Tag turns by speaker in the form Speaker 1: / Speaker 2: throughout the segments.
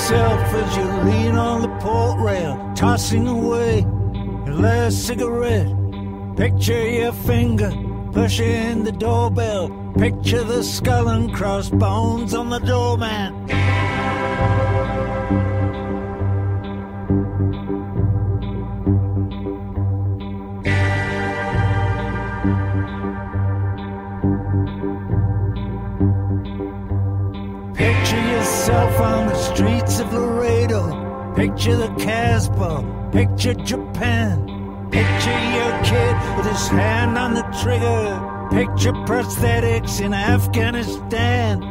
Speaker 1: yourself as you lean on the port rail, tossing away your last cigarette. Picture your finger pushing the doorbell. Picture the skull and crossbones on the doormat. Picture yourself on the streets of Laredo. Picture the casbah. Picture Japan. Picture your kid with his hand on the trigger. Picture prosthetics in Afghanistan.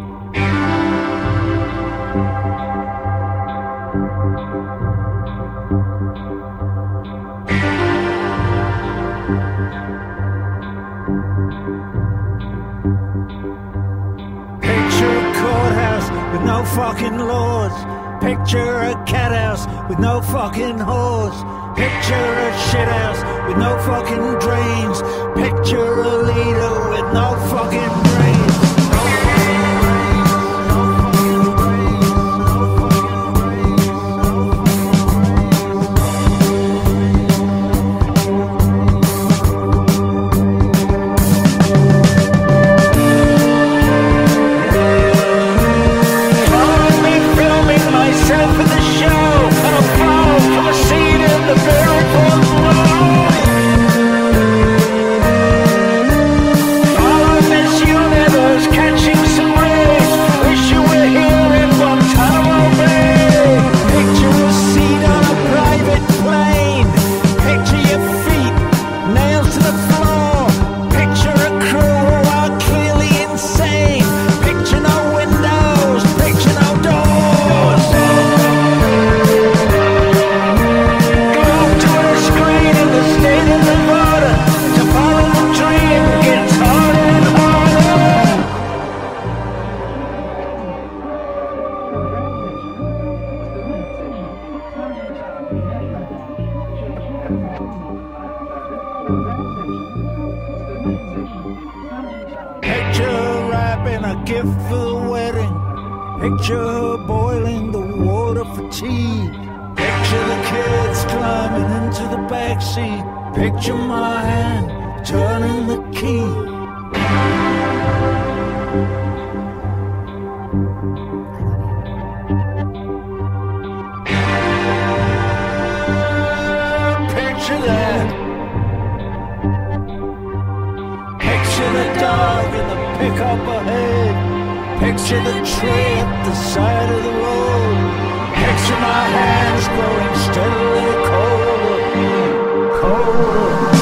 Speaker 1: Picture a courthouse with no fucking laws. Picture a cathouse with no fucking whores. Picture a shithouse with no fucking drains. Picture a Laredo with no fucking brains. Picture wrapping a gift for the wedding. Picture boiling the water for tea. Picture the kids climbing into the backseat. Picture my hand turning the key. Picture that. Picture the dog in the pickup ahead. Picture the tree at the side of the road. Picture my hands growing steadily colder, colder.